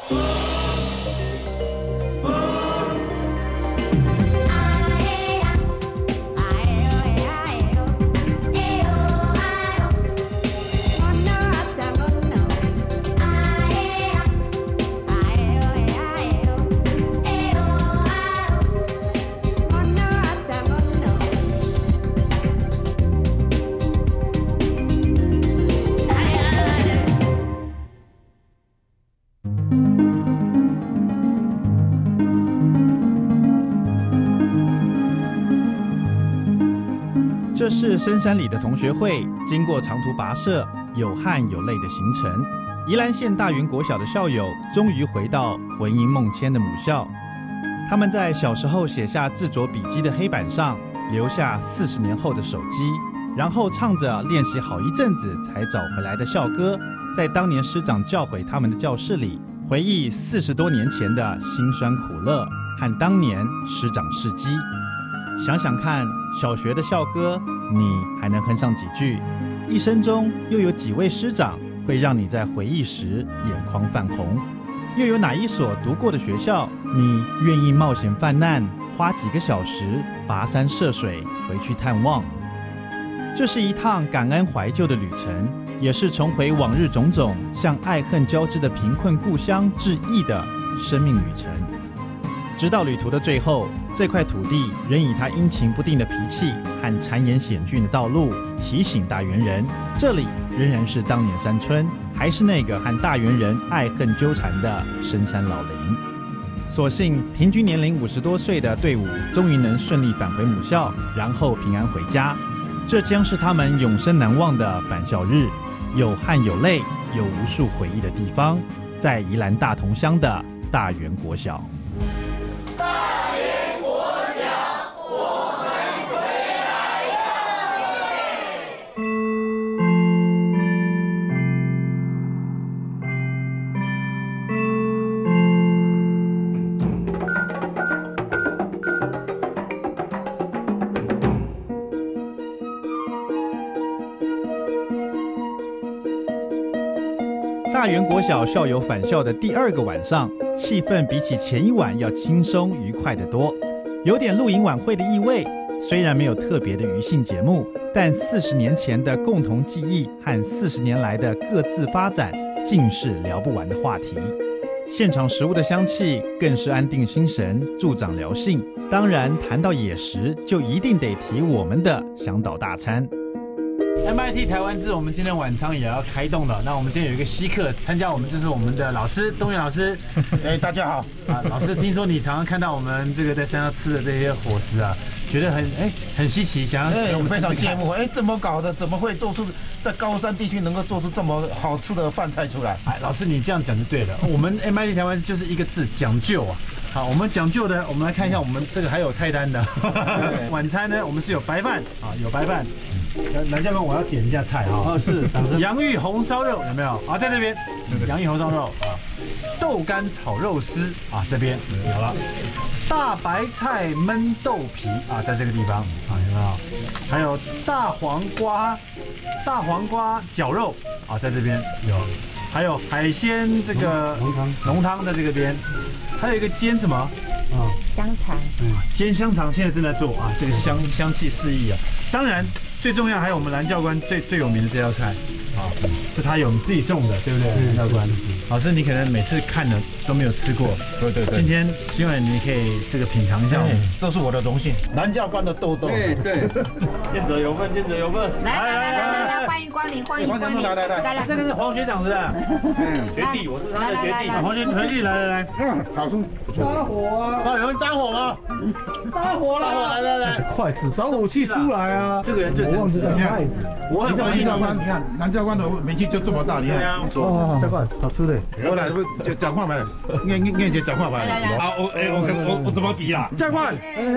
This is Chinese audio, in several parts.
这是深山里的同学会，经过长途跋涉、有汗有泪的行程，宜兰县大园国小的校友终于回到魂萦梦牵的母校。他们在小时候写下自着笔记的黑板上，留下40年后的手机，然后唱着练习好一阵子才找回来的校歌，在当年师长教诲他们的教室里，回忆40多年前的辛酸苦乐和当年师长事迹。想想看，小学的校歌，你还能哼上几句？一生中又有几位师长会让你在回忆时眼眶泛红？又有哪一所读过的学校，你愿意冒险犯难，花几个小时跋山涉水回去探望？这是一趟感恩怀旧的旅程，也是重回往日种种，向爱恨交织的贫困故乡致意的生命旅程。直到旅途的最后，这块土地仍以它阴晴不定的脾气和谗言险峻的道路提醒大园人，这里仍然是当年山村，还是那个和大园人爱恨纠缠的深山老林。所幸平均年龄50多岁的队伍终于能顺利返回母校，然后平安回家。这将是他们永生难忘的返校日，有汗有泪，有无数回忆的地方，在宜兰大同乡的大园国小。大园国小校友返校的第2个晚上，气氛比起前一晚要轻松愉快得多，有点露营晚会的意味。虽然没有特别的娱性节目，但40年前的共同记忆和40年来的各自发展，尽是聊不完的话题。现场食物的香气更是安定心神，助长聊性。当然，谈到野食，就一定得提我们的香岛大餐。MIT 台湾志，我们今天晚餐也要开动了。那我们今天有一个稀客参加我们，就是我们的老师东元老师。 大家好啊，老师，听说你常常看到我们这个在山上吃的这些伙食啊，觉得很稀奇，想要给我们非常羡慕。怎么搞的？怎么会做出在高山地区能够做出这么好吃的饭菜出来？ 老师你这样讲就对了。我们 MIT 台湾就是一个字，讲究啊。好，我们讲究的，我们来看一下，我们这个还有菜单的。晚餐呢，我们是有白饭啊，有白饭。南教官，我要点一下菜哈。是。洋芋红烧肉有没有？啊，在这边。洋芋红烧肉啊，豆干炒肉丝啊，这边有了。大白菜焖豆皮啊，在这个地方啊，有没有？还有大黄瓜绞肉啊，在这边有。还有海鲜这个浓汤在这个边。还有一个煎什么？ 香肠。 煎香肠现在正在做啊，这个香气四溢啊。当然，最重要还有我们蓝教官最有名的这道菜啊，是他有自己种的，对不对？蓝教官，老师你可能每次看的都没有吃过， 对。 今天希望你可以这个品尝一下， 这是我的荣幸。蓝教官的豆豆， 对，见者有份，见者有份。 来，欢迎光临，欢迎光临， 来， 这个是黄学长是吧？ 学弟，我是他的学弟。 黄学弟，来， 好吃。 搭火啊！ 有人搭伙吗？ 搭伙了！ 来， 筷子，找武器出来啊！ 这个人最真实。 你看，我很蓝教官，你看蓝教官的名气就这么大，你看。 教官，好吃的。 我来，讲话来，念姐讲话来。 好，我怎么比啦？ 教官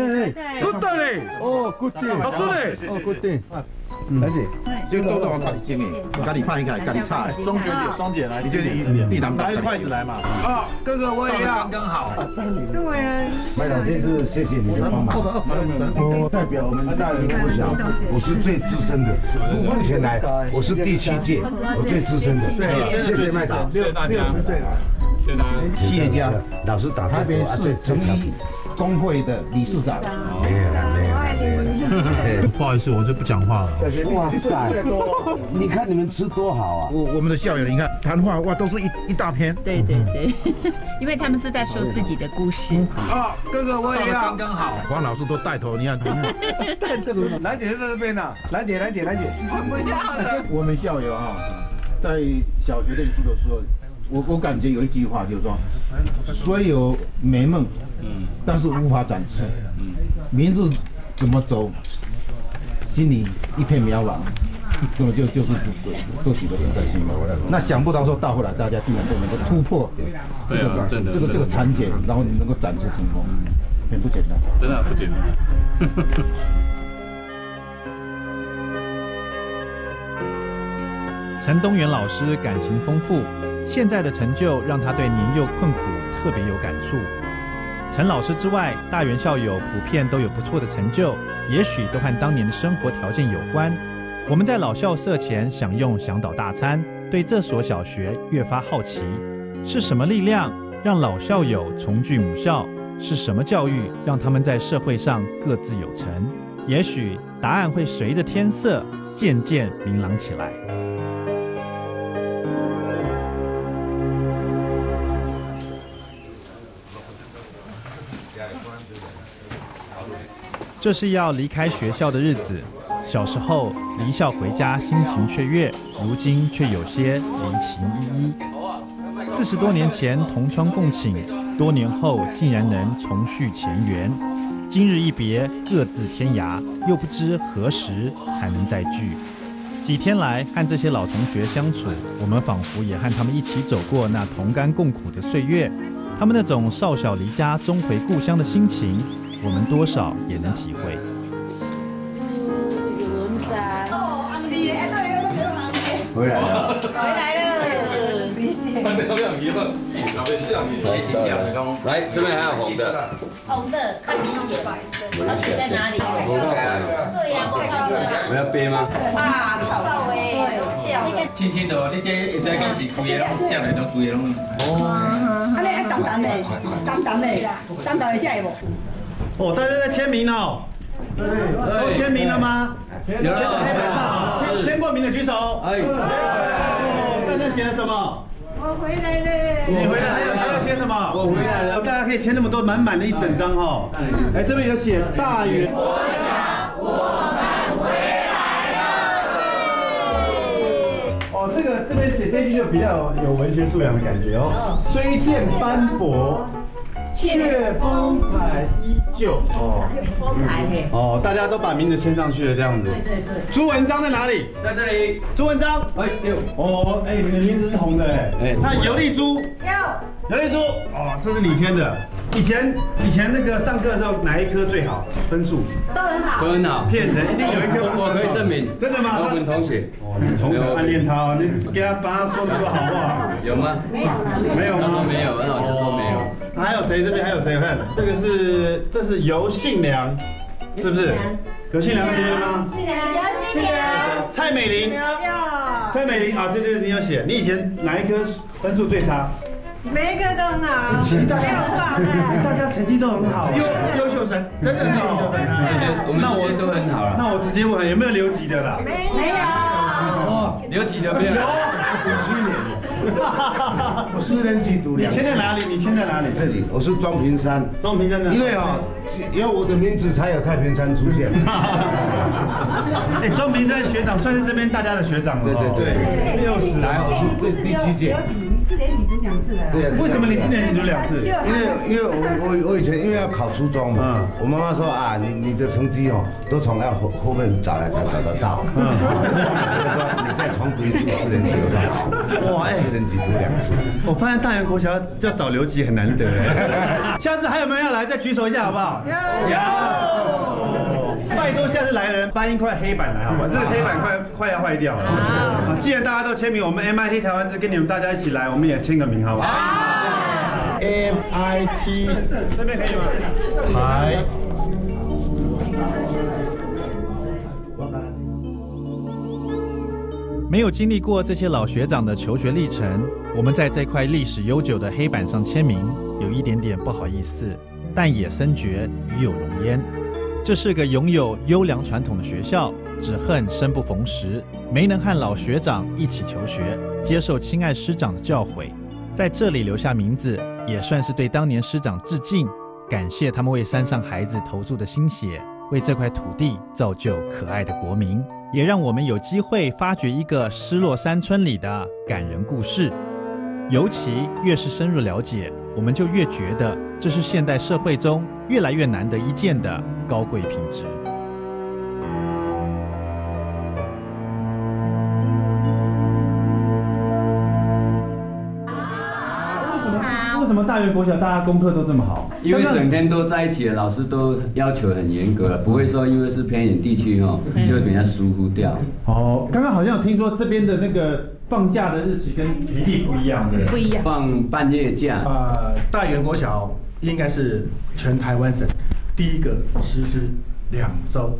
，good day， 哦 ，good day， 好吃的， 哦 ，good day。 而且这个豆豆我家己蒸的，家己拍开，家己炒的。 钟学姐、双姐来， 你这地南拿一筷子来嘛。啊，哥哥我也要，刚好。 对啊。 麦长，这次谢谢你的帮忙。我代表我们大园国小，我是最资深的，目前来我是第7届，我最资深的。谢谢麦长，60岁了。 企业家， 老师打台北市成衣工会的理事长。 没有了。 不好意思，我就不讲话了。 哇塞，你看你们吃多好啊！ 我们的校友，你看谈话哇，都是一大篇。 对，因为他们是在说自己的故事。 啊，哥哥我也要。刚刚好，黄老师都带头，你看。 兰姐在这边呢，兰姐。 我们校友啊，在小学念书的时候，我感觉有一句话就是说，虽有美梦，但是无法展翅。名字怎么走，心里一片渺茫，这么就是这几个字在心里。那想不到说到后来，大家竟然都能够突破这个产检，然后能够展翅成功，很不简单， 真的不简单。 陈东元老师感情丰富，现在的成就让他对年幼困苦特别有感触。陈老师之外，大园校友普遍都有不错的成就，也许都和当年的生活条件有关。我们在老校舍前享用向导大餐，对这所小学越发好奇：是什么力量让老校友重聚母校？是什么教育让他们在社会上各自有成？也许答案会随着天色渐渐明朗起来。这是要离开学校的日子。小时候离校回家心情雀跃，如今却有些离情依依。40多年前同窗共寝，多年后竟然能重续前缘。今日一别，各自天涯，又不知何时才能再聚。几天来和这些老同学相处，我们仿佛也和他们一起走过那同甘共苦的岁月。他们那种少小离家终回故乡的心情，我们多少也能体会。 回来了， 来，这边还有红的， 红的看明显，它写在哪里？对呀， 我要背吗？ 啊，草诶， 轻轻的，你这会使讲是规个拢，下来都规个拢。 哦，安尼爱淡淡的，淡淡的，淡淡的才会无。 哦，大家在签名哦。都签名了吗？签在黑板上，签过名的举手。哦，大家写了什么？ 我回来了。 你回来还要写什么？ 我回来了。 大家可以签那么多，满满的一整张哦。哎，这边有写大园国小，我们回来了。哦，这边写这句就比较有文学素养的感觉哦。虽见斑驳，却风采依旧。哦，大家都把名字签上去了，这样子。对。朱文章在哪里？ 在这里。 朱文章。 哎呦。 哦，哎，你的名字是红的哎。那尤丽珠。尤丽珠。哦，这是你签的。以前那个上课的时候，哪一科最好？分数？ 都很好。 都很好。 骗人，一定有一科。 我可以证明。 真的吗？ 我们同学。 哦，你从小暗恋他，你给他帮他说那么多好话。 有吗？ 没有吗？ 他说没有，那我就说没有。 还有谁？这边还有谁？看，这是尤信良，是不是？有信良在这边吗？ 新娘，有新娘。 蔡美玲。蔡美玲啊，对，你有写。你以前哪一科分数最差？ 每一个都很好。 大家成绩都很好，优秀生，真的是优秀生。 我们这些都很好了。 那我直接问，有没有留级的啦？ 没有。 留级的没有？ 读7年。我4年级读2次。 你签在哪里？你签在哪里？ 这里，我是庄平山。 庄平山的。 因为有我的名字才有太平山出现。 哎，庄平山学长算是这边大家的学长了。 对，60来，我是第7届。 4年级读2次了。 对。 为什么你4年级读2次？ 因为我以前因为要考初中嘛，我妈妈说啊，你的成绩都从要后面找来才找得到。所以说你再重读一次4年级有多好。哇，4年级读2次。 我发现大园国小要找留级很难得哎。下次还有没有要来？再举手一下好不好？有。拜托，下次来的人搬一块黑板来好不好？这个黑板快要坏掉了。啊，既然大家都签名，我们 MIT 台湾跟你们大家一起来，我们也签个名好不好？MIT 这边可以吗？台。 没有经历过这些老学长的求学历程，我们在这块历史悠久的黑板上签名，有一点点不好意思，但也深觉与有荣焉。这是个拥有优良传统的学校，只恨生不逢时，没能和老学长一起求学，接受亲爱师长的教诲。在这里留下名字，也算是对当年师长致敬，感谢他们为山上孩子投注的心血，为这块土地造就可爱的国民，也让我们有机会发掘一个失落山村里的感人故事。尤其越是深入了解，我们就越觉得这是现代社会中越来越难得一见的高贵品质。 为什么大园国小大家功课都这么好？ 因为整天都在一起的老师都要求很严格了，不会说因为是偏远地区就给人家疏忽掉。 哦，刚刚好像听说这边的那个放假的日期跟平地不一样，对不对？ 不一样。 放半夜假。 大园国小应该是全台湾省第一个实施2周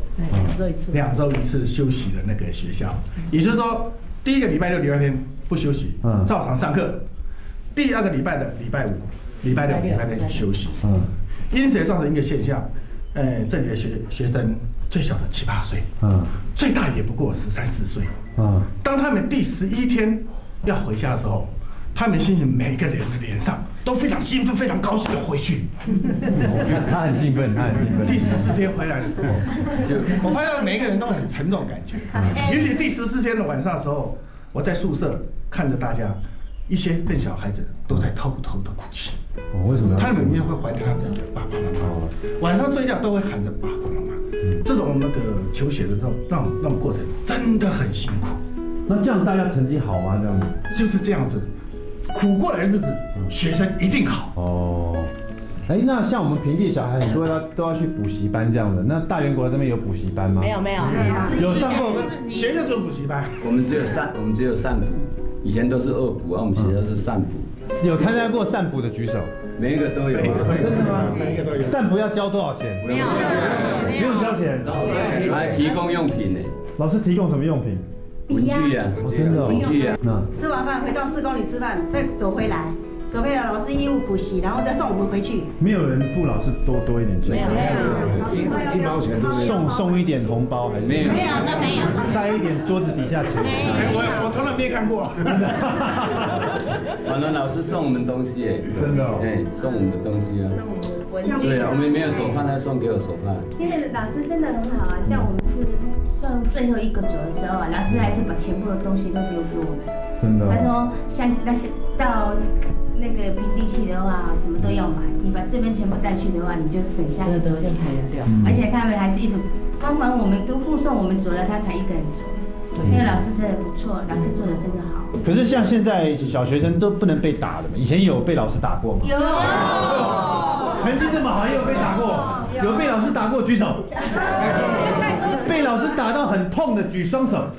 ，2周一次休息的那个学校。也就是说，第一个礼拜六、礼拜天不休息，照常上课。第2个礼拜的礼拜5、礼拜6、礼拜天休息。因此造成一个现象，这里的学生最小的7、8岁，最大也不过13、14岁。当他们第11天要回家的时候，他们心情每个人的脸上都非常兴奋、非常高兴的回去。 他很兴奋，他很兴奋。 第14天回来的时候，我发现每一个人都很沉重感觉。尤其第14天的晚上的时候，我在宿舍看着大家。一些更小孩子都在偷偷的哭泣。 为什么？ 他们也会怀念他自己的爸爸妈妈，晚上睡觉都会喊着爸爸妈妈。这种那个求学的那种过程真的很辛苦。 那这样大家成绩好吗？这样子就是这样子，苦过来的日子，学生一定好。 哦。那像我们平地小孩很多都要去补习班这样的，那大园国这边有补习班吗？ 没有， 有上过学校就有补习班， 我们只有散补。以前都是2补，我们学校是散补。 有参加过散补的举手？ 每一个都有。 真的吗？每一个都有。散补要交多少钱？ 没有， 不用交钱。 还提供用品呢。 老师提供什么用品？ 文具啊， 真的。 文具啊。 吃完饭回到4公里吃饭，再走回来，老师义务补习，然后再送我们回去。 没有人付老师多一点钱？ 没有， 1毛钱都没有。 送一点红包还是？ 没有， 那没有。 塞一点桌子底下钱？ 我从来没看过。 完了，老师送我们东西哎， 真的。 送我们的东西啊。 送我们文具。 对啊，我们没有手帕，他送给我手帕。 现在的老师真的很好啊，像我们是算最后1个组的时候啊，老师还是把全部的东西都丢给我们。 真的。 他说像那些到那个平地去的话，什么都要买，你把这边全部带去的话，你就省下很多钱。而且他们还是一直帮忙我们，都护送我们走了，他才一个人走。那个老师真的不错，老师做的真的好。 可是像现在小学生都不能被打的嘛，以前有被老师打过吗？ 有。 成绩这么好也有被打过，有被老师打过举手。被老师打到很痛的举双手。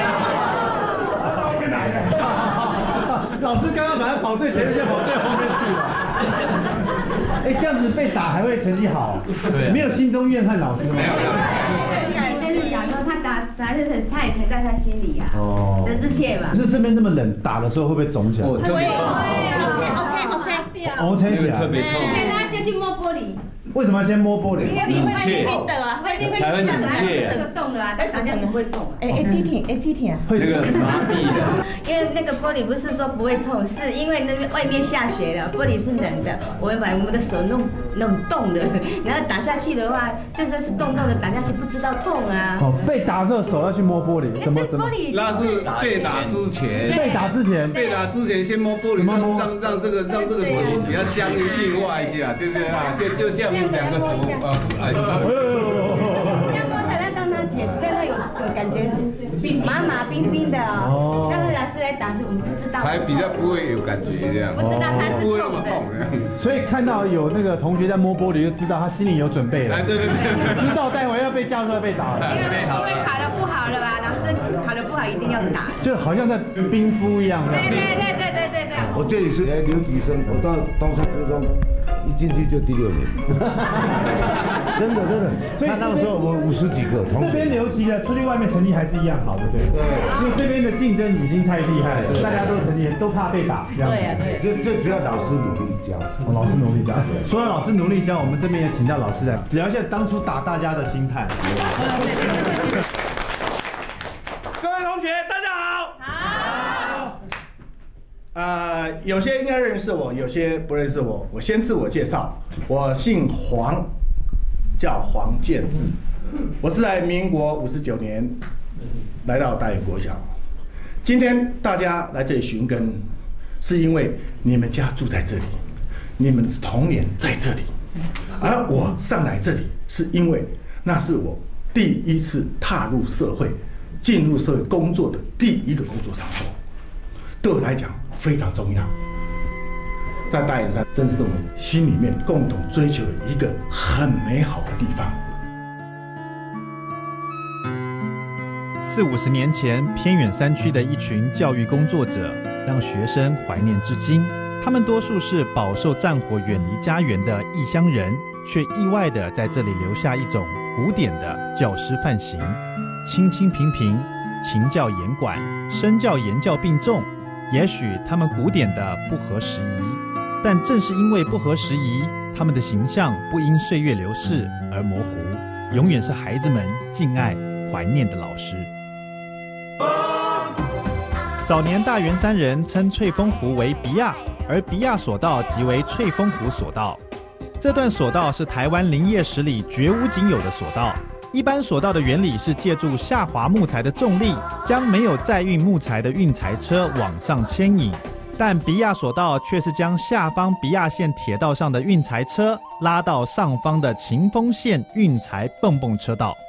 老师刚刚本来跑最前面，现在跑最后面去了。这样子被打还会成绩好？对，没有心中怨恨老师吗？ 没有。先是讲说他打就是他也疼在他心里啊。责之切嘛。 可是这边这么冷，打的时候会不会肿起来？ 会。 OK 起来。 特别痛。 他先去摸玻璃。 为什么要先摸玻璃？ 因为你会痛的啊， 才会冷却。 这个洞的啊，但打下去不会痛。 机挺啊。 那个麻痹的。 因为那个玻璃不是说不会痛，是因为那边外面下雪了，玻璃是冷的，我会把我们的手弄冻的，然后打下去的话，就是冻的，打下去不知道痛啊。 被打之后手要去摸玻璃，怎么？ 那是被打之前。 被打之前先摸玻璃，让这个手比较僵硬化一下，就是就这样2个手这样摸才能让他让他有感觉麻冰冰的哦。让老师来打是我们不知道。 才比较不会有感觉这样。 不知道他是不会那么痛的。 所以看到有那个同学在摸玻璃，就知道他心里有准备了。 对， 知道待会要被叫出来被打了。 因为考得不好了吧，老师考得不好一定要打。 就好像在冰敷一样。 对。 我这里是留级生，我到东山初中一进去就第6名，真的。所以那个时候我们50几个同学， 这边留级的出去外面成绩还是一样好，对不对？对，因为这边的竞争已经太厉害了，大家都成绩都怕被打。对呀， 对，最主要老师努力教， 老师努力教。说到老师努力教，我们这边也请到老师来聊一下当初打大家的心态。 各位同学，大家好。好。有些应该认识我，有些不认识我。我先自我介绍，我姓黄，叫黄建志。我是在民国59年来到大园国小。今天大家来这里寻根，是因为你们家住在这里，你们的童年在这里，而我上来这里是因为那是我第一次踏入社会、进入社会工作的第一个工作场所，对我来讲非常重要。在大园山，真的是我们心里面共同追求的一个很美好的地方。 40-50年前，偏远山区的一群教育工作者，让学生怀念至今。他们多数是饱受战火远离家园的异乡人，却意外地在这里留下一种古典的教师范型，清清平平，情教严管，身教言教并重。也许他们古典的不合时宜，但正是因为不合时宜，他们的形象不因岁月流逝而模糊，永远是孩子们敬爱怀念的老师。早年大园山人称翠峰湖为比亚，而比亚索道即为翠峰湖索道。这段索道是台湾林业史里绝无仅有的索道。一般索道的原理是借助下滑木材的重力，将没有载运木材的运材车往上牵引，但比亚索道却是将下方比亚线铁道上的运材车拉到上方的秦峰线运材蹦蹦车道。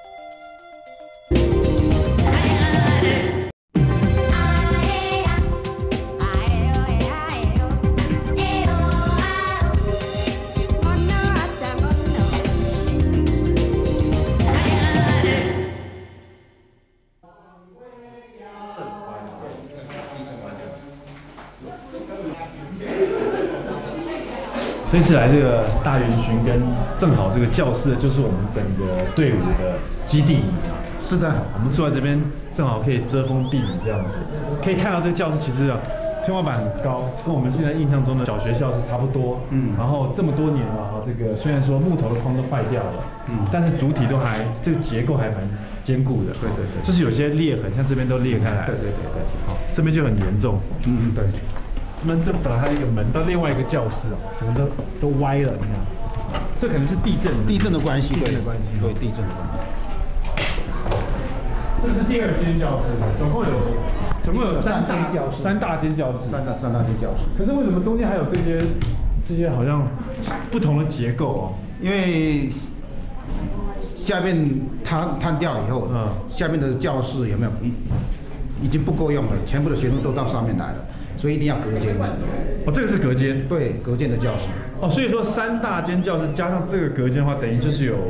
这次来这个大园寻根，正好这个教室就是我们整个队伍的基地。 是的， 我们坐在这边正好可以遮风避雨这样子。可以看到这个教室其实天花板很高，跟我们现在印象中的小学校是差不多。然后这么多年了，这个虽然说木头的框都坏掉了，但是主体都还这个结构还蛮坚固的。对，就是有些裂痕，像这边都裂开来。对。好，这边就很严重。对。这本来还有一个门到另外一个教室整个都歪了，你看，这可能是地震的关系，对，地震的关系。这是第2间教室，总共有3大间教室，三大间教室。可是为什么中间还有这些好像不同的结构因为下面坍掉以后，下面的教室有没有已经不够用了，全部的学生都到上面来了。所以一定要隔间。 这个是隔间。 对，隔间的教室。 所以说3大间教室加上这个隔间的话，等于就是有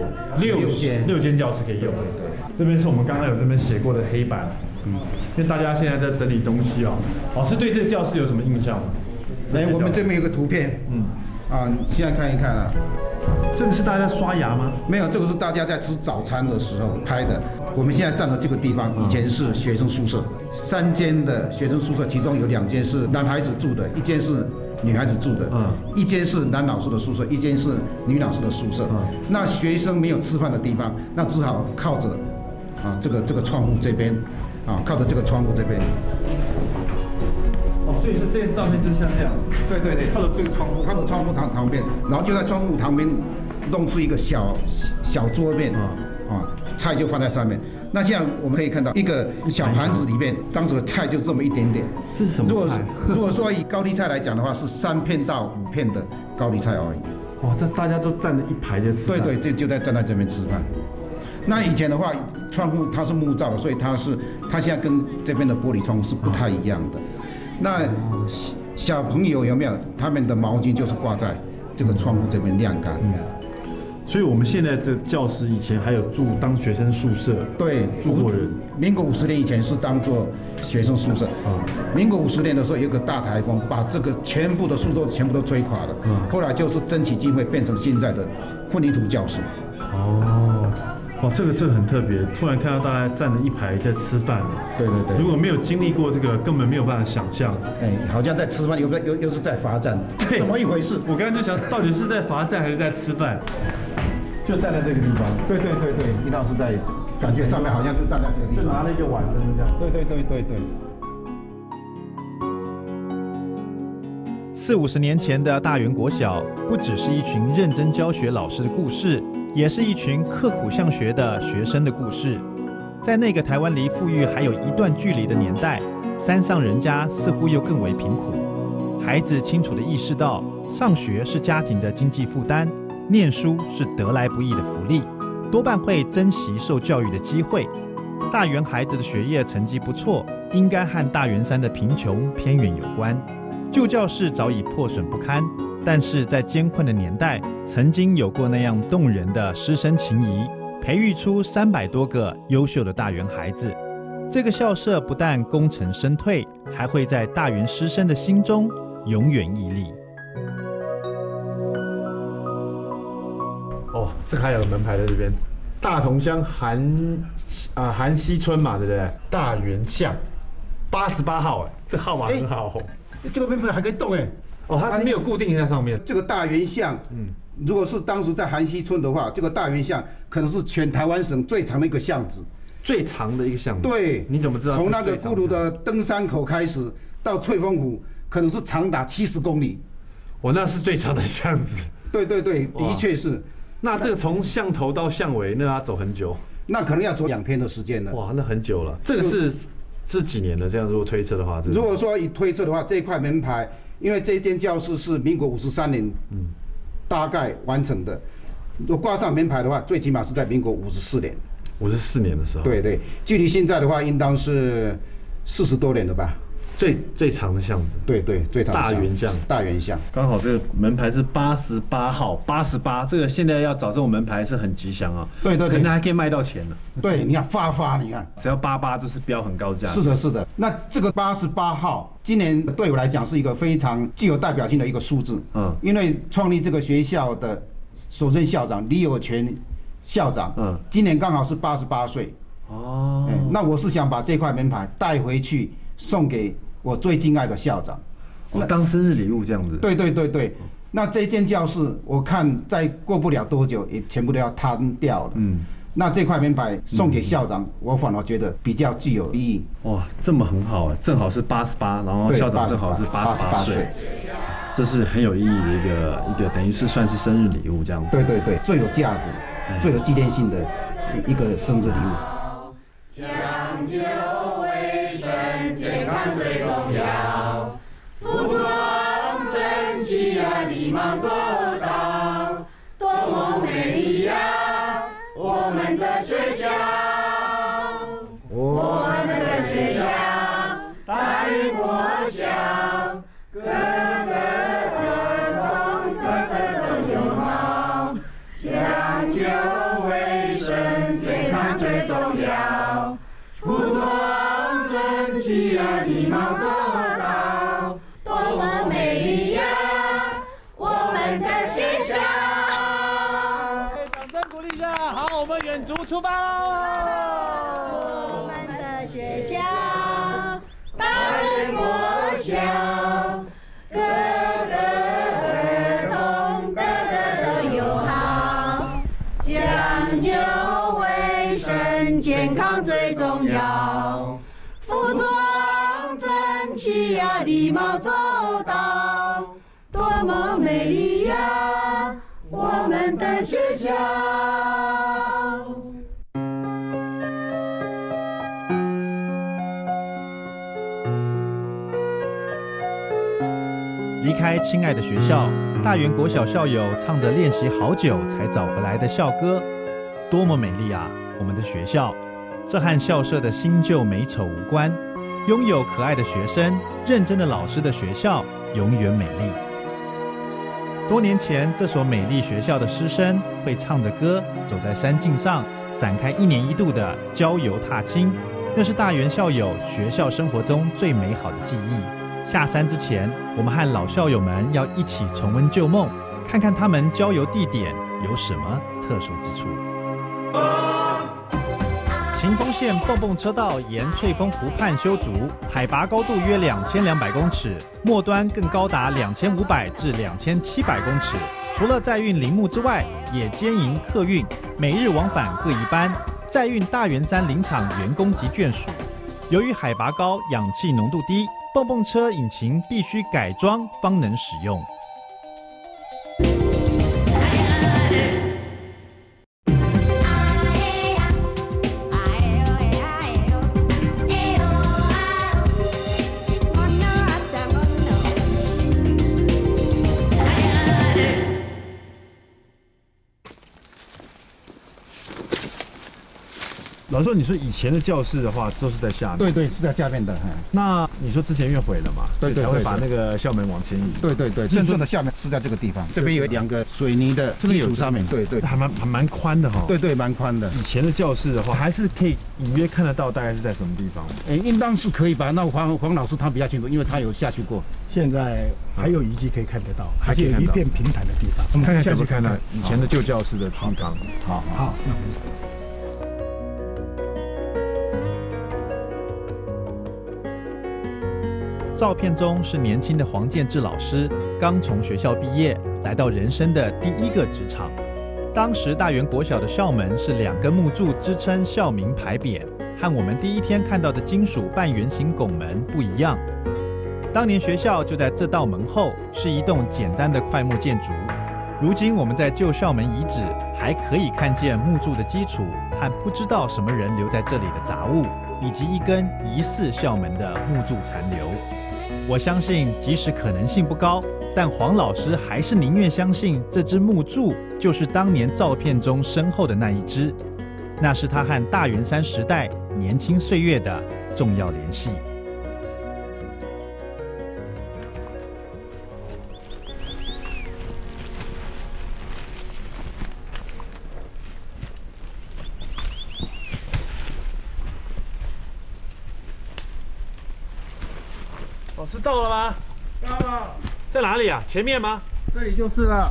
6间教室可以用。对。这边是我们刚刚有这边写过的黑板。因为大家现在在整理东西老师对这个教室有什么印象吗？ 我们这边有个图片。现在看一看啊。 这个是大家刷牙吗？ 没有，这个是大家在吃早餐的时候拍的。我们现在站的这个地方，以前是学生宿舍，3间的学生宿舍，其中有2间是男孩子住的，1间是女孩子住的，1间是男老师的宿舍，1间是女老师的宿舍。那学生没有吃饭的地方，那只好靠着这个窗户这边，靠着这个窗户这边。 所以说这些照片就是像这样。对， 靠着这个窗户，靠着窗户旁边，然后就在窗户旁边弄出一个小桌面，菜就放在上面。那现在我们可以看到一个小盘子里面，当时的菜就这么一点点。 这是什么菜？ 如果说以高丽菜来讲的话，是3片到5片的高丽菜而已。 这大家都站着一排在吃饭。 对，就在站在这边吃饭。那以前的话，窗户它是木造的，所以它现在跟这边的玻璃窗是不太一样的。那小朋友有没有？他们的毛巾就是挂在这个窗户这边晾干。 所以我们现在这教室以前还有当学生宿舍， 对， 住过人。 民国50年以前是当做学生宿舍，民国50年的时候有个大台风，把这个全部的宿舍全部都吹垮了，后来就是争取机会变成现在的混凝土教室。 哇，这个很特别，突然看到大家站了一排在吃饭。 对。 如果没有经历过这个，根本没有办法想象。 好像在吃饭，又是在罚站， 对， 怎么一回事？ 我刚才就想到底是在罚站还是在吃饭？就站在这个地方。 对，一道是在，感觉上面好像就站在这个地方， 就拿了一个碗，就这样。 对。 40-50年前的大园国小，不只是一群认真教学老师的故事，也是一群刻苦向学的学生的故事。在那个台湾离富裕还有一段距离的年代，山上人家似乎又更为贫苦。孩子清楚地意识到，上学是家庭的经济负担，念书是得来不易的福利，多半会珍惜受教育的机会。大园孩子的学业成绩不错，应该和大园山的贫穷偏远有关。 旧教室早已破损不堪，但是在艰困的年代，曾经有过那样动人的师生情谊，培育出300多个优秀的大园孩子。这个校舍不但功成身退，还会在大园师生的心中永远屹立。 哦，这个还有门牌在这边，大同乡韩溪村嘛，对不对？大园巷88号，哎，这号码很好。 这个门牌还可以动它是没有固定在上面。 这个大园巷，如果是当时在韩溪村的话，这个大园巷可能是全台湾省最长的一个巷子。 最长的一个巷子。 对， 你怎么知道？ 从那个孤独的登山口开始到翠峰湖，可能是长达70公里。 那是最长的巷子。 对，的确是。 那这个从巷头到巷尾，那要走很久。 那可能要走2天的时间了。 哇，那很久了。这个是几年了？这样如果推测的话， 如果说以推测的话，这一块门牌，因为这间教室是民国53年，大概完成的。如果挂上门牌的话，最起码是在民国54年。 54年的时候。 对，距离现在的话，应当是40多年了吧。 最长的巷子。对， 最长的大园巷。 大园巷。 刚好这个门牌是88号，88，这个现在要找这种门牌是很吉祥啊。对，可能还可以卖到钱呢。 对，你看发，你看， 只要88就是标很高价。 是的。那这个88号，今年对我来讲是一个非常具有代表性的一个数字。因为创立这个学校的首任校长李有全校长，今年刚好是88岁。那我是想把这块门牌带回去送给我最敬爱的校长， 当生日礼物这样子。 对。那这间教室，我看再过不了多久，也全部都要瘫掉了。那这块门牌送给校长，我反而觉得比较具有意义。 哇，这么很好，正好是88，然后校长正好是88岁，这是很有意义的一个，等于是算是生日礼物这样子。 对，最有价值、最有纪念性的一个生日礼物。 讲究卫生健康最重要，服装整齐呀，礼貌周到，多么美丽呀！我们的学校，大园国小，个个都友好，讲究卫生健康最重要。服装整齐呀，礼貌周到，多么美丽呀！我们的学校。 掌声鼓励一下，好，我们远足出发喽！ 我们的学校，大园国小，个个儿童都友好，讲究卫生健康最重要，服装整齐呀，礼貌周到，多么美丽呀！我们的学校。 离开亲爱的学校，大园国小校友唱着练习好久才找回来的校歌，多么美丽啊！我们的学校，这和校舍的新旧美丑无关，拥有可爱的学生、认真的老师的学校，永远美丽。 多年前，这所美丽学校的师生会唱着歌，走在山径上，展开1年1度的郊游踏青。那是大元校友学校生活中最美好的记忆。下山之前，我们和老校友们要一起重温旧梦，看看他们郊游地点有什么特殊之处。秦丰线蹦蹦车道沿翠峰湖畔修筑，海拔高度约2200公尺，末端更高达2500至2700公尺。除了载运林木之外，也兼营客运，每日往返各1班，载运大元山林场员工及眷属。由于海拔高，氧气浓度低，蹦蹦车引擎必须改装方能使用。 老师，你说以前的教室的话都是在下面？ 对对，是在下面的。 那你说之前因为毁了嘛， 对， 才会把那个校门往前移。 对，真正的下面是在这个地方，这边有2个水泥的基础上面。对， 还蛮宽的哈。 对，蛮宽的。 以前的教室的话，还是可以隐约看得到大概是在什么地方。 应当是可以吧？那黄老师他比较清楚，因为他有下去过。 现在还有遗迹可以看得到，还有一片平坦的地方。 看看下去看到以前的旧教室的地方。 好。 照片中是年轻的黄建志老师，刚从学校毕业，来到人生的第1个职场。当时大元国小的校门是2根木柱支撑校名牌匾，和我们第一天看到的金属半圆形拱门不一样。当年学校就在这道门后，是一栋简单的块木建筑。如今我们在旧校门遗址，还可以看见木柱的基础和不知道什么人留在这里的杂物，以及一根疑似校门的木柱残留。我相信，即使可能性不高，但黄老师还是宁愿相信这只木柱就是当年照片中身后的那一只，那是他和大元山时代年轻岁月的重要联系。 老师到了吗？ 到了。 在哪里啊？前面吗？ 这里就是了。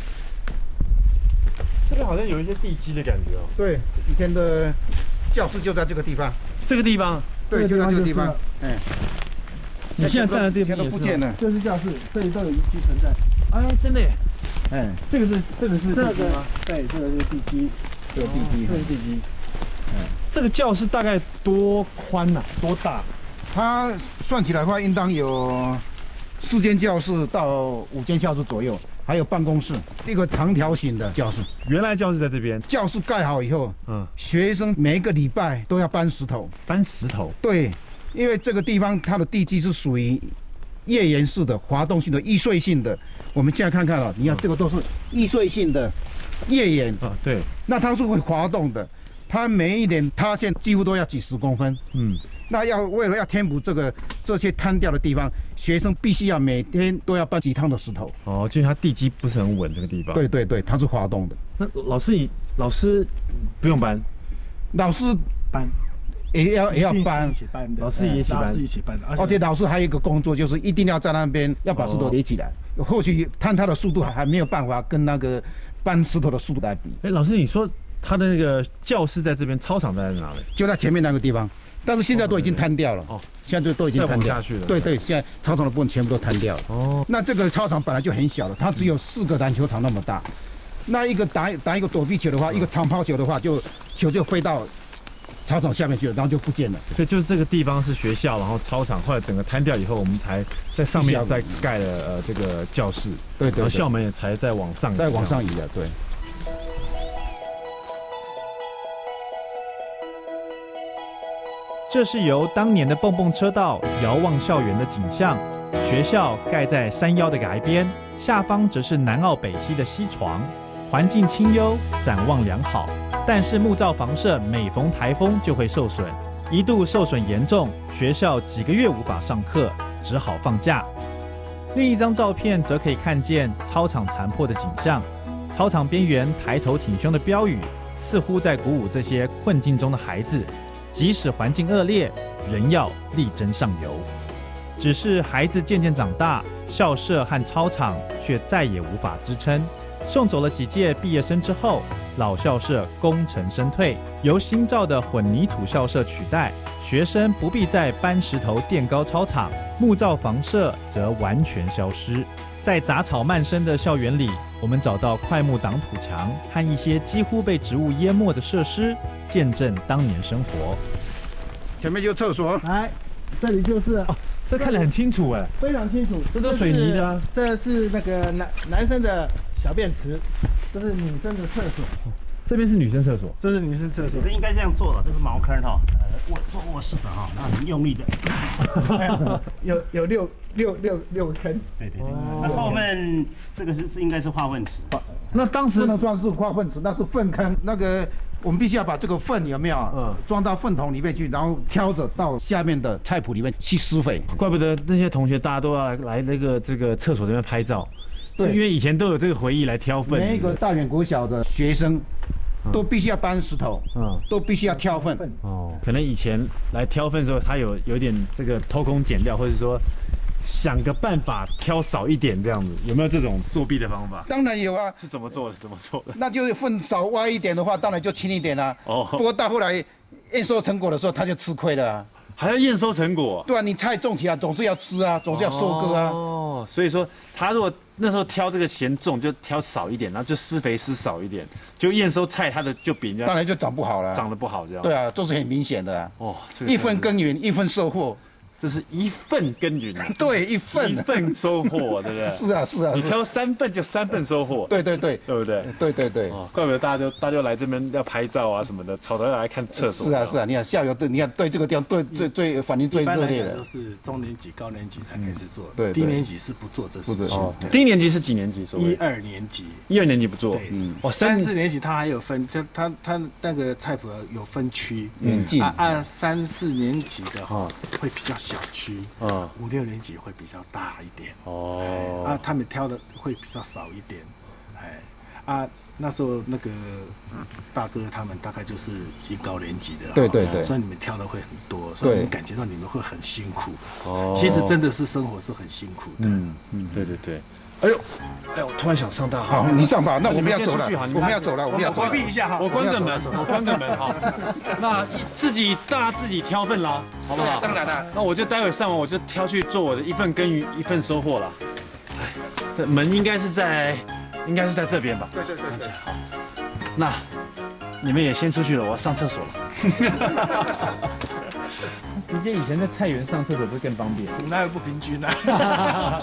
这边好像有一些地基的感觉哦。 对，以前的教室就在这个地方。 这个地方？ 对，就在这个地方。 你现在站的地方都不见了。 这是教室，这里都有遗迹存在。 哎，真的耶。 这个是地基吗？对，这个是地基， 这是地基。 这个教室大概多宽呐？多大？ 它算起来的话，应当有4间教室到5间教室左右，还有办公室，一个长条形的教室。 原来教室在这边。 教室盖好以后，学生每一个礼拜都要搬石头。 搬石头？ 对，因为这个地方它的地基是属于页岩式的、滑动性的、易碎性的。我们现在看看啊，你看这个都是易碎性的页岩啊，对， 那它是会滑动的，它每一点塌陷几乎都要几10公分。那为了要填补这些坍掉的地方，学生必须要每天都要搬几趟的石头。 哦，就是它地基不是很稳，这个地方。 对，它是滑动的。 那老师不用搬， 老师搬也要搬， 老师也一起搬。 而且老师还有一个工作，就是一定要在那边要把石头垒起来。或许坍塌的速度还没有办法跟那个搬石头的速度来比。 老师，你说他的那个教室在这边，操场在哪里？ 就在前面那个地方。但是现在都已经坍掉了，现在都已经坍掉下去了。 对，现在操场的部分全部都坍掉了。那这个操场本来就很小了，它只有4个篮球场那么大。那一个打一个躲避球的话，一个长抛球的话，球就飞到操场下面去了，然后就不见了。 所以就是这个地方是学校，然后操场后来整个坍掉以后，我们才在上面再盖了这个教室， 对， 然后校门也才再往上移了，对。 这是由当年的蹦蹦车道遥望校园的景象。学校盖在山腰的崖边，下方则是南澳北溪的溪床，环境清幽，展望良好。但是木造房舍每逢台风就会受损，一度受损严重，学校几个月无法上课，只好放假。 另一张照片则可以看见操场残破的景象，操场边缘抬头挺胸的标语，似乎在鼓舞这些困境中的孩子，即使环境恶劣，仍要力争上游。只是孩子渐渐长大，校舍和操场却再也无法支撑。送走了几届毕业生之后，老校舍功成身退，由新造的混凝土校舍取代，学生不必再搬石头垫高操场，木造房舍则完全消失。在杂草漫生的校园里，我们找到块木挡土墙和一些几乎被植物淹没的设施，见证当年生活。 前面就厕所， 来，这里就是。 这看得很清楚哎， 非常清楚， 这都水泥的啊。 这是那个男生的小便池，这是女生的厕所。 这边是女生厕所， 这是女生厕所。 这应该这样做的，这是茅坑哈，做卧室的哈，那你用力的。 有六个坑。 对。那后面这个是应该是化粪池。 那当时不能算是化粪池，那是粪坑。那个我们必须要把这个粪有没有装到粪桶里面去，然后挑着到下面的菜圃里面去施肥。 怪不得那些同学大家都要来这个厕所这边拍照，是因为以前都有这个回忆来挑粪。 每一个大远国小的学生都必须要搬石头，都必须要挑粪。 哦，可能以前来挑粪的时候，他有点这个偷工减料，或者说想个办法挑少一点这样子，有没有这种作弊的方法？ 当然有啊。 是怎么做的？ 那就是粪少挖一点的话，当然就轻一点啊。哦。不过到后来验收成果的时候，他就吃亏了啊。 还要验收成果？ 对啊，你菜种起来总是要吃啊，总是要收割啊。 哦，所以说他如果那时候挑这个嫌重，就挑少一点，然后就施肥施少一点，就验收菜它的就比人家当然就长不好了， 长得不好这样。 对啊，这是很明显的啊。 哦， 一分耕耘一分收获。 这是一份耕耘， 对，一份收获，对不对？ 是啊， 你挑3份就3份收获， 对， 对不对？对。哦，怪不得大家就来这边要拍照啊什么的，吵着来看厕所。 是啊，你看校友对，你看对这个地方最反应最热烈的， 都是中年级、高年级才开始做， 对， 低年级是不做这事情。 低年级是几年级 ？1、2年级。 1、2年级不做， 哦，3、4年级他还有分，他那个菜圃有分区， 年纪 3、4年级的哈会比较小区。5、6年级会比较大一点哦，他们挑的会比较少一点，那时候那个大哥他们大概就是已经高年级的， 对， 所以你们挑的会很多，所以你们感觉到你们会很辛苦。哦，其实真的是生活是很辛苦的。 对。哎呦，突然想上大号。 好，你上吧，那我们要走了，我们要走了，我们要回避一下哈。 我关个门哈。那大家自己挑粪啦，好不好？ 当然了。 那我就待会上完我就挑去做我的一份耕耘一份收获了。这门应该是在这边吧？ 对。 好，那你们也先出去了，我要上厕所了。直接以前在菜园上厕所不是更方便？ 哪有不平均啊？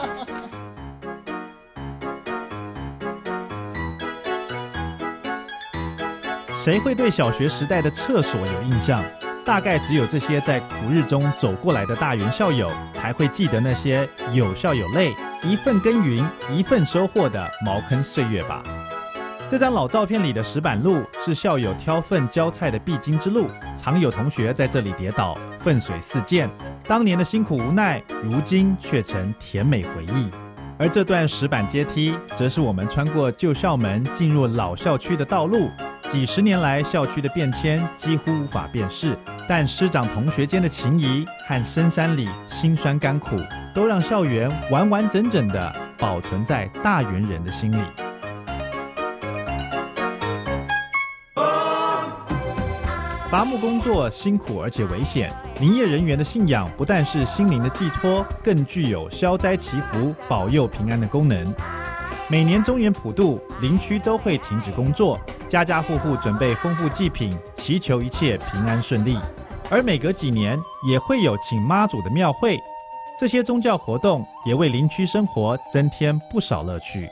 谁会对小学时代的厕所有印象？大概只有这些在苦日中走过来的大园校友才会记得那些有笑有泪、一份耕耘一份收获的茅坑岁月吧。这张老照片里的石板路是校友挑粪浇菜的必经之路，常有同学在这里跌倒，粪水四溅。当年的辛苦无奈，如今却成甜美回忆。而这段石板阶梯，则是我们穿过旧校门进入老校区的道路。几十年来，校区的变迁几乎无法辨识，但师长同学间的情谊和深山里辛酸甘苦，都让校园完完整整地保存在大园人的心里。伐木工作辛苦而且危险，林业人员的信仰不但是心灵的寄托，更具有消灾祈福、保佑平安的功能。每年中元普渡，林区都会停止工作，家家户户准备丰富祭品，祈求一切平安顺利。而每隔几年也会有请妈祖的庙会，这些宗教活动也为林区生活增添不少乐趣。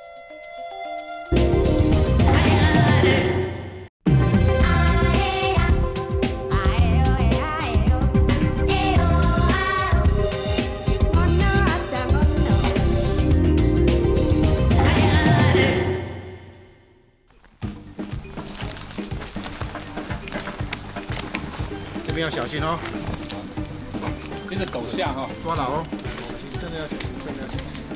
这边要小心哦， 跟着陡下哈， 抓牢哦， 真的要小心，真的要小心。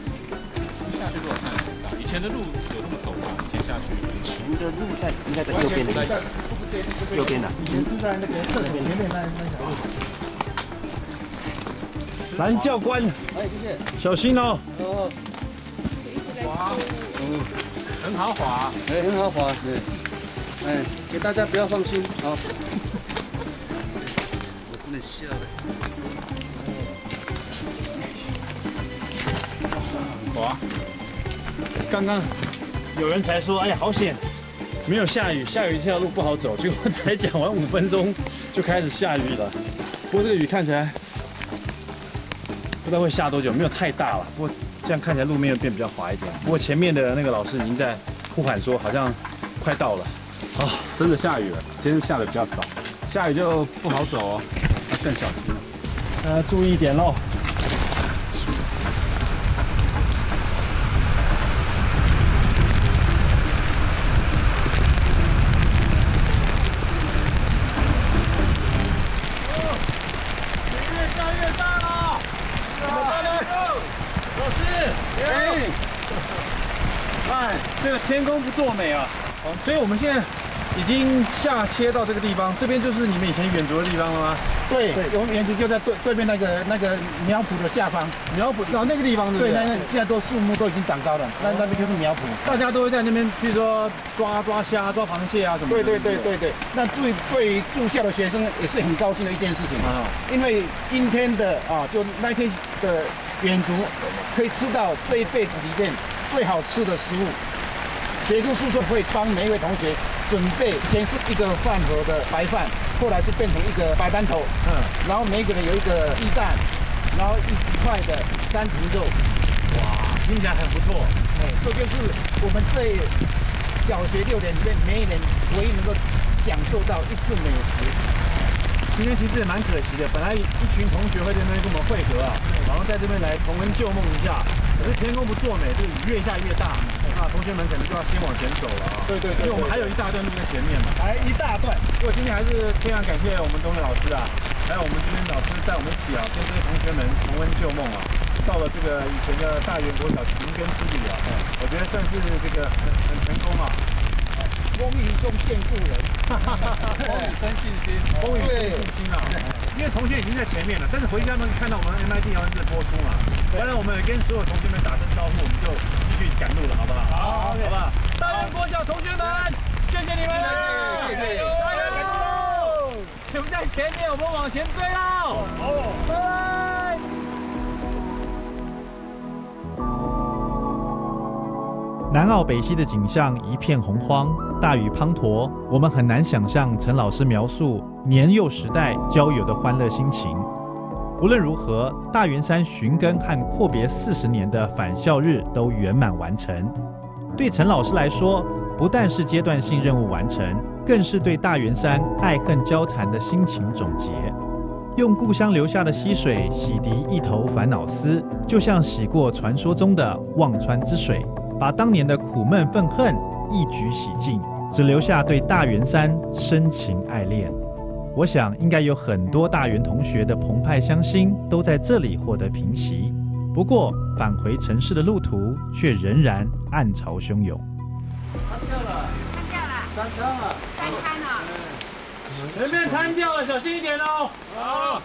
去给我看很大。以前的路有那么陡吗？以前下去？ 以前的路应该在右边的，右边的。 以前是在那个厕所前面那条路。 蓝教官，小心哦。 滑，很好滑，很好滑，对，给大家不要放心，好。我不能笑了。 滑。刚刚有人才说，哎呀，好险，没有下雨，下雨这条路不好走。结果才讲完5分钟就开始下雨了。不过这个雨看起来不知道会下多久，没有太大了。不过这样看起来路面变比较滑一点。不过前面的那个老师已经在呼喊说，好像快到了。 哦，真的下雨了，今天下的比较早，下雨就不好走哦，要更小心了。 注意一点喽。这个天公不作美啊！所以我们现在已经下切到这个地方，这边就是你们以前远足的地方了吗？ 对，我们远足就在对面那个苗圃的下方。 苗圃那个地方对不对？ 对，那现在都树木都已经长高了，那边就是苗圃。 大家都会在那边，比如说抓虾、抓螃蟹啊什么的。 对。那对于住校的学生也是很高兴的一件事情啊，因为今天的就那天的远足可以吃到这一辈子里面最好吃的食物。学生宿舍会帮每一位同学准备，以前是一个饭盒的白饭，后来是变成一个白馒头，然后每一个人有一个鸡蛋，然后1块的3层肉， 哇，听起来很不错。 这就是我们这小学6年里面每一年唯一能够享受到一次美食。 今天其实也蛮可惜的，本来一群同学会在那边跟我们会合啊，然后在这边来重温旧梦一下。可是天公不作美，这个雨越下越大，那同学们可能就要先往前走了啊。对，因为我们还有一大段路在前面嘛， 还一大段。 不过今天还是非常感谢我们东磊老师啊，还有我们这边老师带我们一起啊，跟这些同学们重温旧梦啊，到了这个以前的大园国小寻根之旅啊，我觉得算是这个很成功啊。 风雨中见故人， 风雨生信心， 风雨生信心啊！因为同学已经在前面了，但是回家们看到我们 MIT 遥文播出嘛，当然我们也跟所有同学们打声招呼，我们就继续赶路了，好不好？好吧。大园国小同学们，谢谢你们，谢谢，加油！你们在前面，我们往前追喽！好，拜拜。 南澳北溪的景象一片洪荒，大雨滂沱，我们很难想象陈老师描述年幼时代郊游的欢乐心情。无论如何，大园山寻根和阔别40年的返校日都圆满完成。对陈老师来说，不但是阶段性任务完成，更是对大园山爱恨交缠的心情总结。用故乡留下的溪水洗涤一头烦恼丝，就像洗过传说中的忘川之水，把当年的苦闷愤恨一举洗净，只留下对大园山深情爱恋。我想应该有很多大园同学的澎湃乡心都在这里获得平息。不过返回城市的路途却仍然暗潮汹涌。 三餐了， 前面摊掉了，小心一点哦。好。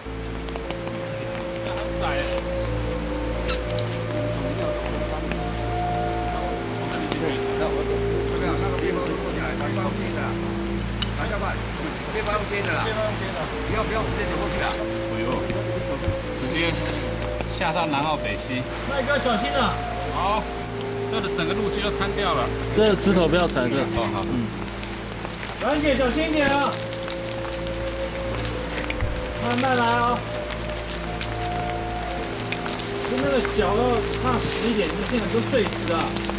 窄。那个边坡过起来，它放进的，来教官，边放进的啦，不要直接流过去啊。哎呦，直接下到南澳北溪。 麦哥小心啊！ 好，这的整个路基都摊掉了。 这个石头不要踩着。 哦好。 阮姐小心一点啊！慢慢来哦。前面的脚要踏实一点，你现在都碎石啊。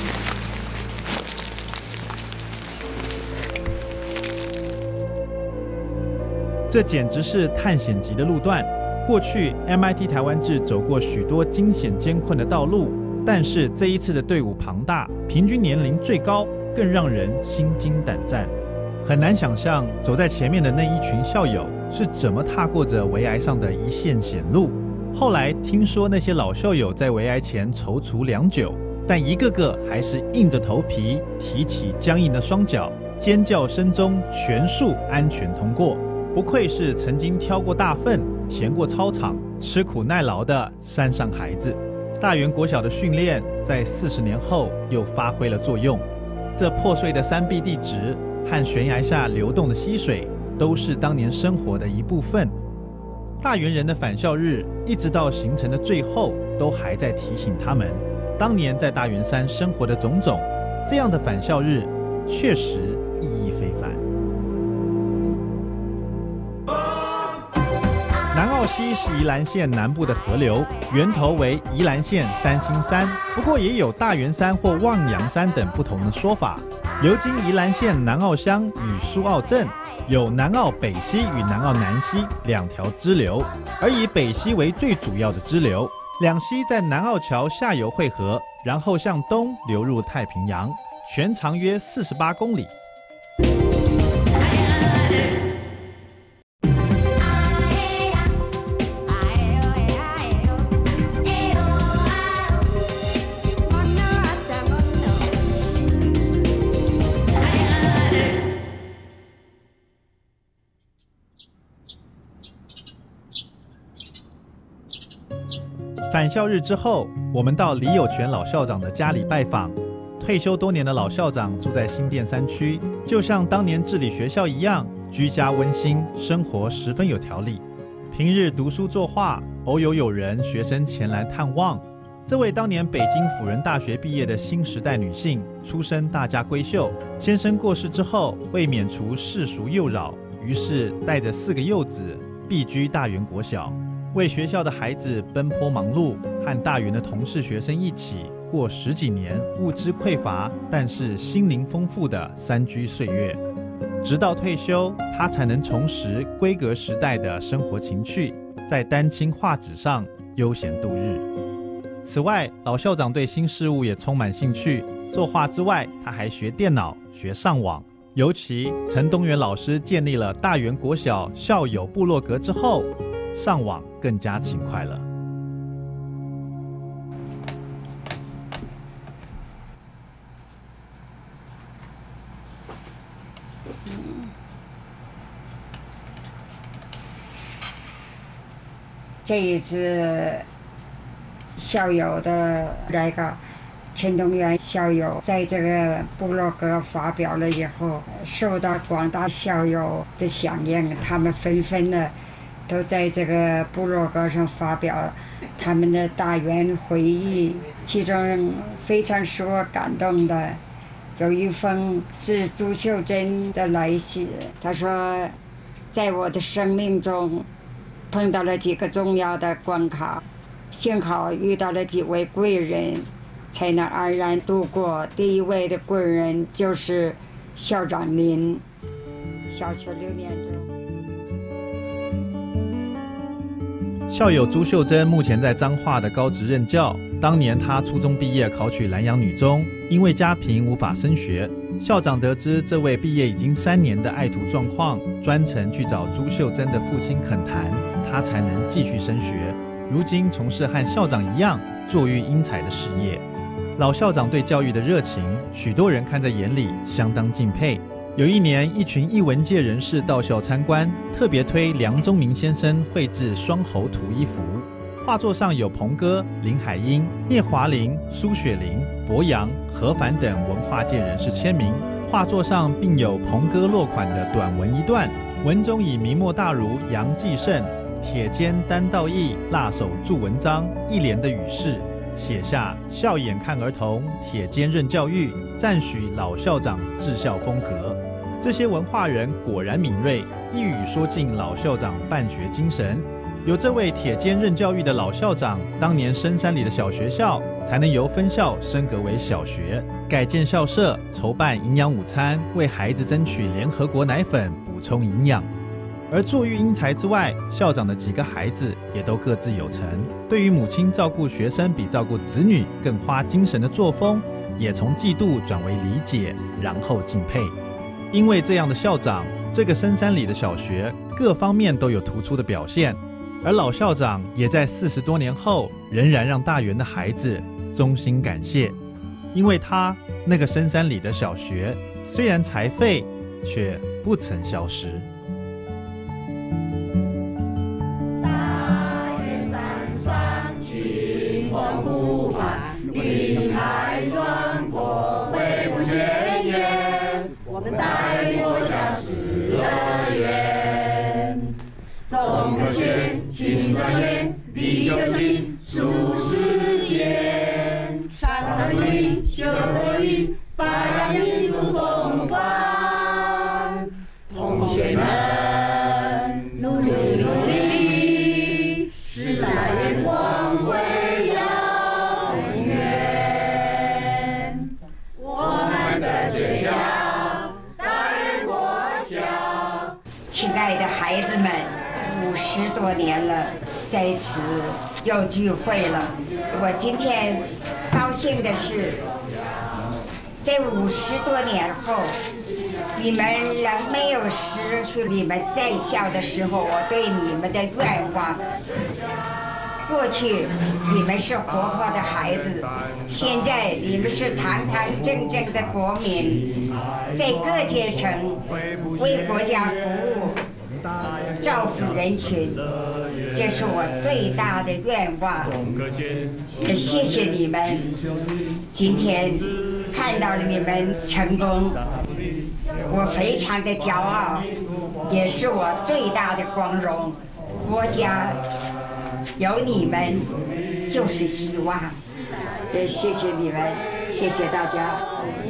这简直是探险级的路段。过去 MIT 台湾志走过许多惊险艰困的道路，但是这一次的队伍庞大，平均年龄最高，更让人心惊胆战。很难想象走在前面的那一群校友是怎么踏过着围崖上的一线险路。后来听说那些老校友在围崖前踌躇良久， 但一个个还是硬着头皮提起僵硬的双脚，尖叫声中全数安全通过。不愧是曾经挑过大粪、填过操场、吃苦耐劳的山上孩子。大园国小的训练在40年后又发挥了作用。这破碎的山壁地质和悬崖下流动的溪水，都是当年生活的一部分。大园人的返校日，一直到行程的最后，都还在提醒他们，当年在大园山生活的种种。这样的返校日，确实意义非凡。南澳溪是宜兰县南部的河流，源头为宜兰县三星山，不过也有大园山或望洋山等不同的说法。流经宜兰县南澳乡与苏澳镇，有南澳北溪与南澳南溪2条支流，而以北溪为最主要的支流。两溪在南澳桥下游汇合，然后向东流入太平洋，全长约48公里。返校日之后，我们到李有全老校长的家里拜访。退休多年的老校长住在新店山区，就像当年治理学校一样，居家温馨，生活十分有条理。平日读书作画，偶有友人学生前来探望。这位当年北京辅仁大学毕业的新时代女性，出身大家闺秀。先生过世之后，为免除世俗诱扰，于是带着4个幼子避居大园国小。为学校的孩子奔波忙碌，和大园的同事学生一起过10几年物质匮乏但是心灵丰富的山居岁月。直到退休，他才能重拾闺阁时代的生活情趣，在丹青画纸上悠闲度日。此外，老校长对新事物也充满兴趣，作画之外，他还学电脑、学上网。尤其陈东元老师建立了大园国小校友部落格之后，上网更加勤快了。 这一次校友的那个陈东元校友在这个部落格发表了以后，受到广大校友的响应，他们纷纷的都在这个部落格上发表他们的大园回忆。其中非常使我感动的有一封是朱秀珍的来信，他说，在我的生命中碰到了几个重要的关卡，幸好遇到了几位贵人，才能安然度过。第一位的贵人就是校长您。小学6年中， 校友朱秀珍目前在彰化的高职任教。当年她初中毕业考取南洋女中，因为家贫无法升学。校长得知这位毕业已经3年的爱徒状况，专程去找朱秀珍的父亲恳谈，她才能继续升学。如今从事和校长一样作育英才的事业。老校长对教育的热情，许多人看在眼里，相当敬佩。有一年，一群艺文界人士到校参观，特别推梁宗明先生绘制双猴图一幅，画作上有鹏哥、林海音、聂华苓、苏雪玲、博洋、何凡等文化界人士签名。画作上并有鹏哥落款的短文一段，文中以明末大儒杨继盛铁肩担道义，辣手著文章一连的语势，写下笑眼看儿童，铁肩任教育，赞许老校长治校风格。这些文化人果然敏锐，一语说尽老校长办学精神。有这位铁肩任教育的老校长，当年深山里的小学校才能由分校升格为小学，改建校舍，筹办营养午餐，为孩子争取联合国奶粉补充营养。而作育英才之外，校长的几个孩子也都各自有成，对于母亲照顾学生比照顾子女更花精神的作风，也从嫉妒转为理解，然后敬佩。因为这样的校长，这个深山里的小学各方面都有突出的表现，而老校长也在40多年后，仍然让大园的孩子衷心感谢。 因为它那个深山里的小学虽然才废，却不曾消失。 大岳山上青黄不换，林海壮阔恢不鲜艳。我们大岳国小是乐园，中科学勤专研，力求新，数世间。山上林，修德育，发扬民族风范。同学们，努力努力，使大岳光辉永远。我们的学校，大岳国小。 亲爱的孩子们，50多年了，在此又聚会了。我今天高兴的是，在50多年后，你们仍没有失去你们在校的时候我对你们的愿望。过去你们是活泼的孩子，现在你们是堂堂正正的国民，在各阶层为国家服务，造福人群，这是我最大的愿望。谢谢你们，今天看到了你们成功，我非常的骄傲，也是我最大的光荣。国家有你们就是希望，也谢谢你们，谢谢大家。